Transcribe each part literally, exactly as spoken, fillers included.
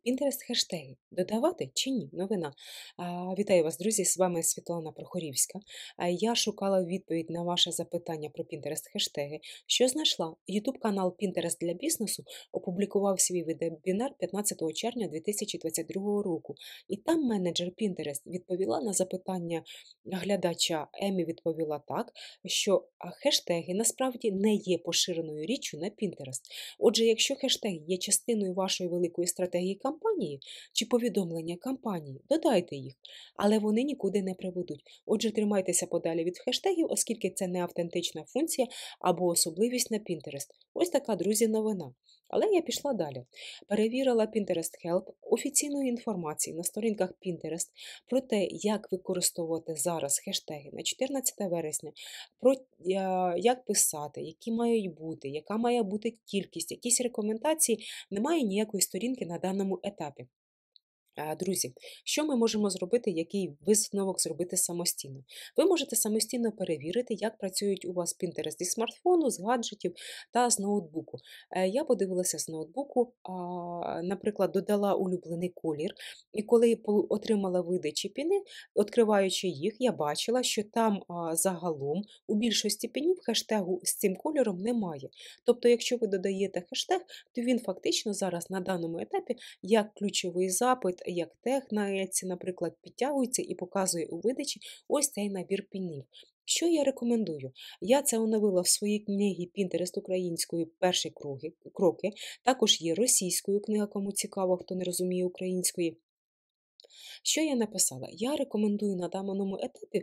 Pinterest хештеги додавати чи ні? Новина. А, Вітаю вас, друзі! З вами Світлана Прохорівська. А, Я шукала відповідь на ваше запитання про Pinterest хештеги. Що знайшла? YouTube канал Pinterest для бізнесу опублікував свій вебінар п'ятнадцятого червня дві тисячі двадцять другого року. І там менеджер Pinterest відповіла на запитання глядача. Емі відповіла так, що а, хештеги насправді не є поширеною річчю на Pinterest. Отже, якщо хештег є частиною вашої великої стратегії кампанії чи повідомлення кампанії, додайте їх, але вони нікуди не приведуть. Отже, тримайтеся подалі від хештегів, оскільки це не автентична функція або особливість на Pinterest. Ось така, друзі, новина. Але я пішла далі. Перевірила Pinterest Help офіційної інформації на сторінках Pinterest про те, як використовувати зараз хештеги на чотирнадцяте вересня, про як писати, які мають бути, яка має бути кількість, якісь рекомендації. Немає ніякої сторінки на даному етапі. Друзі, що ми можемо зробити, який висновок зробити самостійно? Ви можете самостійно перевірити, як працюють у вас Pinterest зі смартфону, з гаджетів та з ноутбуку. Я подивилася з ноутбуку, наприклад, додала улюблений колір, і коли отримала видачі піни, відкриваючи їх, я бачила, що там загалом у більшості пінів хештегу з цим кольором немає. Тобто, якщо ви додаєте хештег, то він фактично зараз на даному етапі як ключовий запит, як тег на Etsy, наприклад, підтягується і показує у видачі ось цей набір пінів. Що я рекомендую? Я це оновила в своїй книгі Pinterest українською перші кроки. Також є російською книга, кому цікаво, хто не розуміє української. Що я написала? Я рекомендую на даному етапі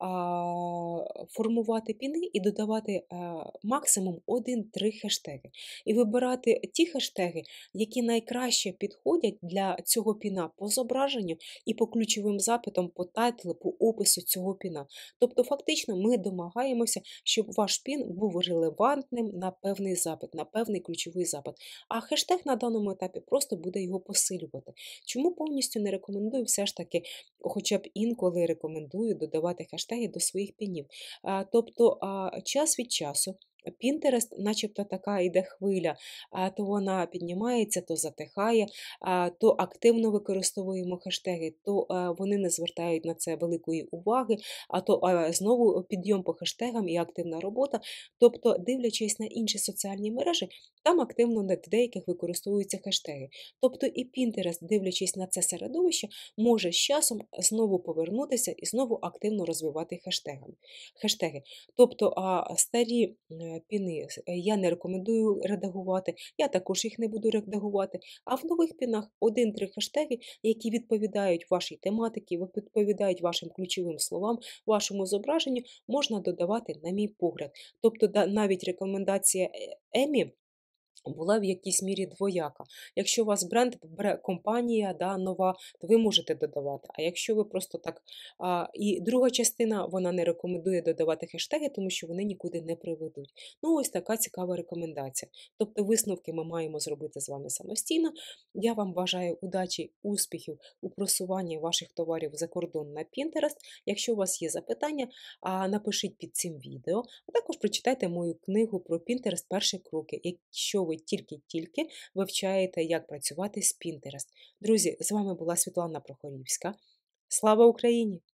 а, формувати піни і додавати а, максимум один-три хештеги. І вибирати ті хештеги, які найкраще підходять для цього піна по зображенню і по ключовим запитам, по тайтлу, по опису цього піна. Тобто, фактично, ми домагаємося, щоб ваш пін був релевантним на певний запит, на певний ключовий запит. А хештег на даному етапі просто буде його посилювати. Чому повністю не рекомендую все ж таки, хоча б інколи рекомендую додавати хештеги до своїх пінів. Тобто час від часу Pinterest, начебто така йде хвиля, то вона піднімається, то затихає, то активно використовуємо хештеги, то вони не звертають на це великої уваги, а то знову підйом по хештегам і активна робота. Тобто, дивлячись на інші соціальні мережі, там активно в деяких використовуються хештеги. Тобто і Pinterest, дивлячись на це середовище, може з часом знову повернутися і знову активно розвивати хештегами. хештеги. Тобто старі піни я не рекомендую редагувати, я також їх не буду редагувати, а в нових пінах один-три хештеги, які відповідають вашій тематиці, відповідають вашим ключовим словам, вашому зображенню, можна додавати, на мій погляд. Тобто навіть рекомендація Емі була в якійсь мірі двояка. Якщо у вас бренд, компанія да, нова, то ви можете додавати. А якщо ви просто так... А, і друга частина, вона не рекомендує додавати хештеги, тому що вони нікуди не приведуть. Ну, ось така цікава рекомендація. Тобто висновки ми маємо зробити з вами самостійно. Я вам бажаю удачі, успіхів у просуванні ваших товарів за кордон на Pinterest. Якщо у вас є запитання, напишіть під цим відео, а також прочитайте мою книгу про Pinterest «Перші кроки», якщо ви тільки-тільки вивчаєте, як працювати з Pinterest. Друзі, з вами була Світлана Прохорівська. Слава Україні!